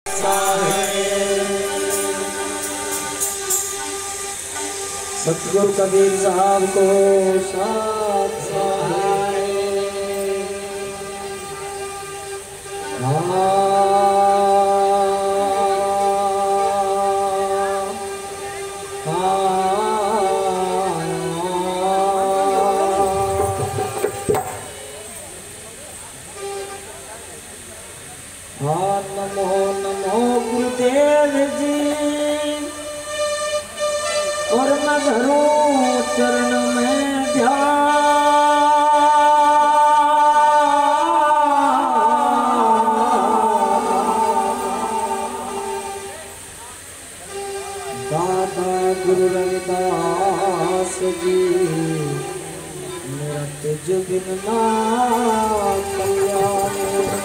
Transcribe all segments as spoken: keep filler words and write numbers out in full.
सतगुरु कबीर साहब को साथ सहाय। नमो नमो गुरुदेव जी और मैं धरूं चरण में दादा गुरु रविदास जी मेरा तेज बिन ना कल्याण।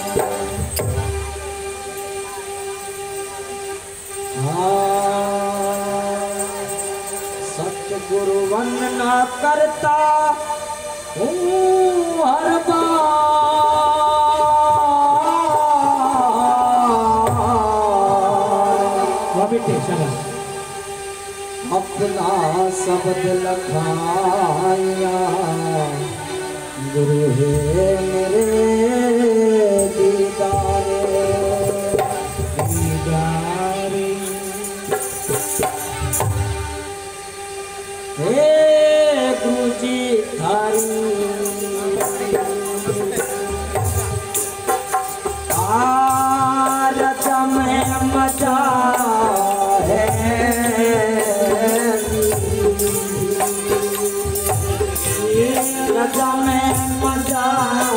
सतगुरु वंदना करता हूँ हर बार अपना शब्द लखाया गुरु है मेरे दीदारे दीदारे। हे गुरु जी थारी रजा में मजा है रजा में मजा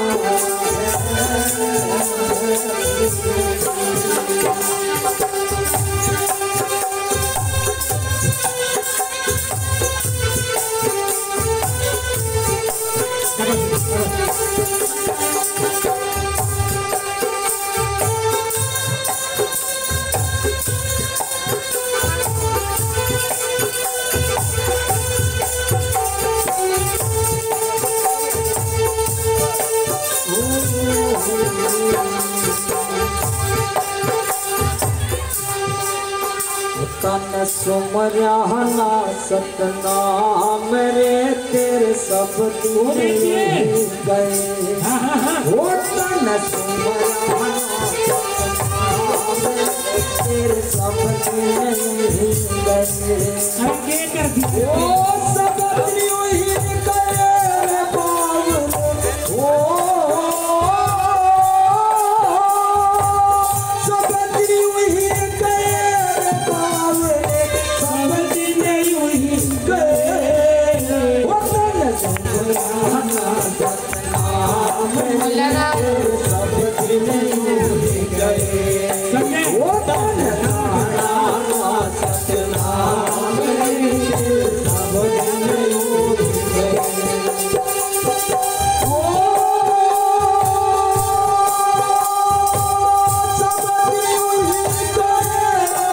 तन सुमरियाना सतनाम रे तेरे सब दूर गए। वो तन सुमरियाना सतनाम रे तेरे सब दूर गए। वो सब दूर ही गए रे बाबू ओ सब दूर ही गए रे बाबू सब दिन यूं ही गए। वो तन सुमरियाना सतनाम रे सब दिन यूं ही गए। वो तन सुमरियाना सतनाम रे सब दिन यूं ही गए। ओ सब दिन यूं ही गए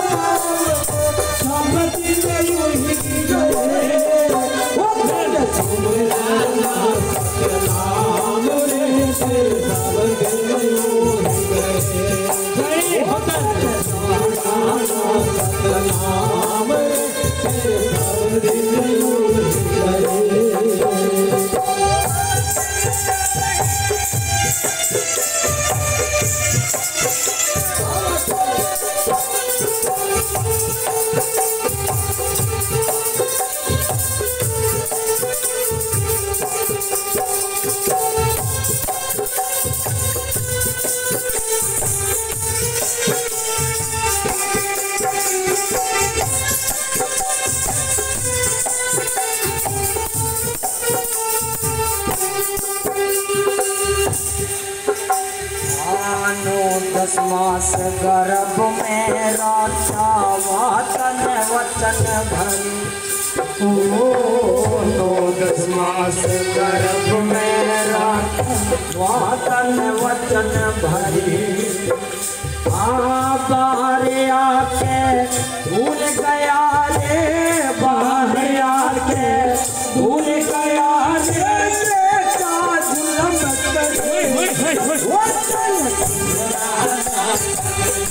सब दिन यूं ही गए। वो तन सुमरियाना सतनाम रे सब दिन यूं ही गए। वो तन सुमरियाना सतनाम रे सब दिन यूं ही गए। दस मास गर्भ में राजा वातन वचन भरी। ओ नो दस मास गर्भ में राजा वातन वचन भरी। आ बाहर आके भूल गया रे बाहर आके भूल गया रे का जुलम करे।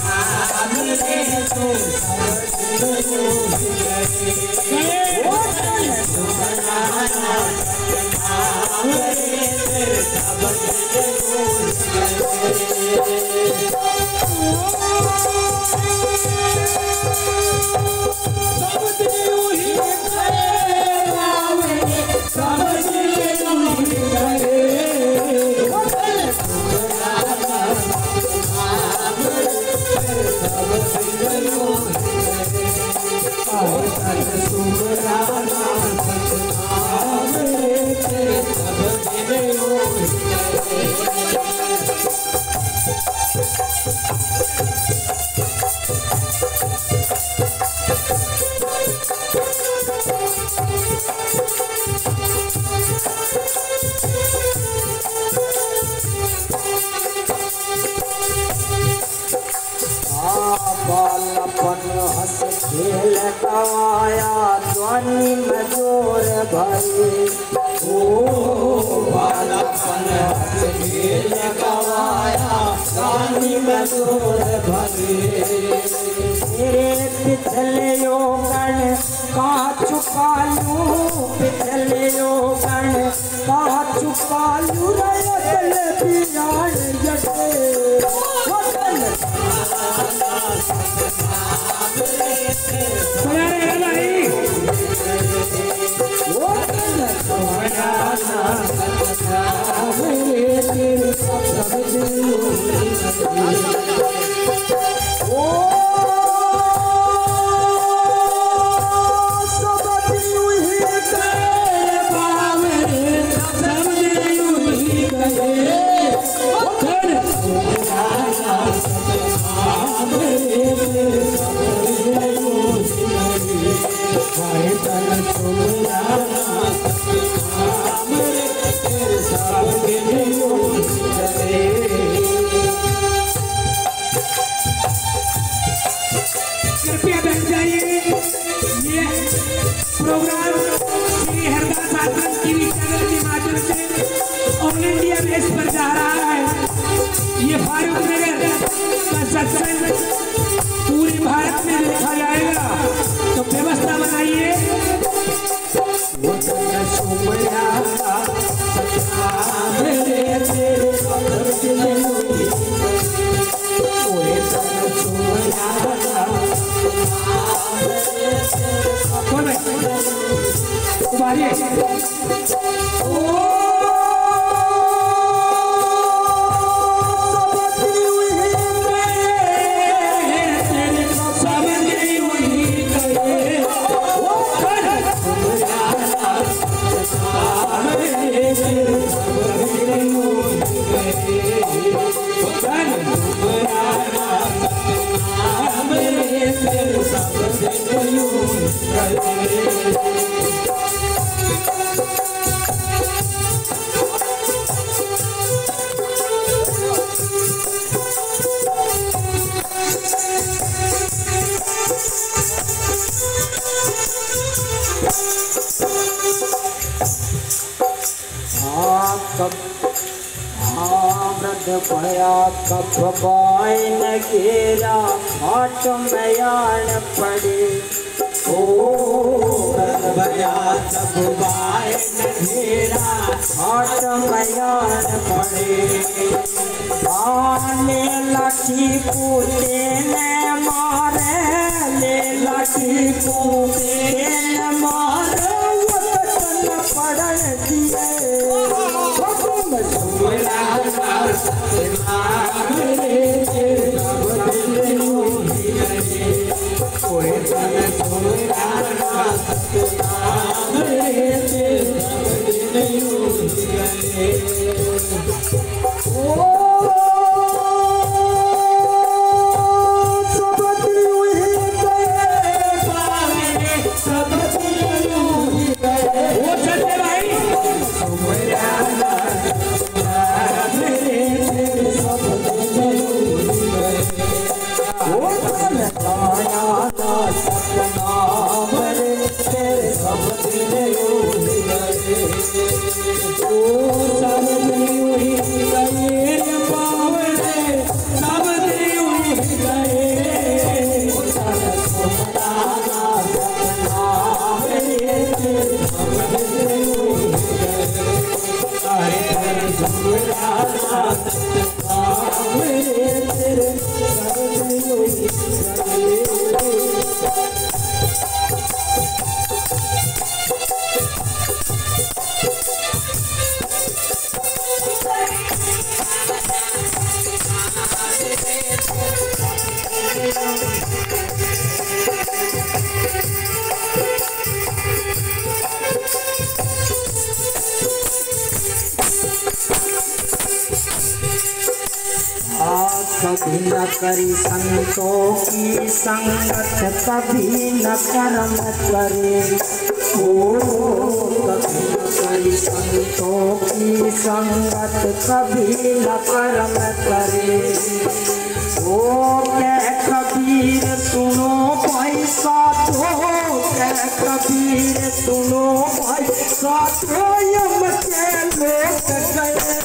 बालपन हंस खेल गवाया ध्वनि में जोर भरे। ओ बालपन हंस खेल गवाया ध्वनि में जोर भरे। तेरे पिछले योगन का चुका लूं, पिछले योगन का चुका लूं, रयल पियान जटे कृपया बैठ जाइए। ये प्रोग्राम श्री हरदास आश्रम टीवी चैनल के माध्यम से ऑल इंडिया बेस पर जा रहा है। ये फारूक नगर का सत्संग पूरे भारत में देखा जाएगा, तो व्यवस्था बनाइए। भया कब बाइन घेरा हाथ में यान पड़े। ओ भया कब बाइन घेरा हाथ में यान पड़े। आने लाठी कूटे ने मारे, ले लाठी कूटे ने मारे, वतन पड़न दिए। Bye. कभी न करी संतों की संगत, कभी न कर्म करे। ओ कभी न करी संतों की संगत, कभी न कर्म करे। ओ कह कबीर सुनो भाई साधो, कह कबीर सुनो भाई साधो, यम के लोग गए।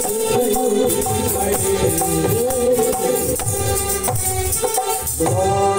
Oh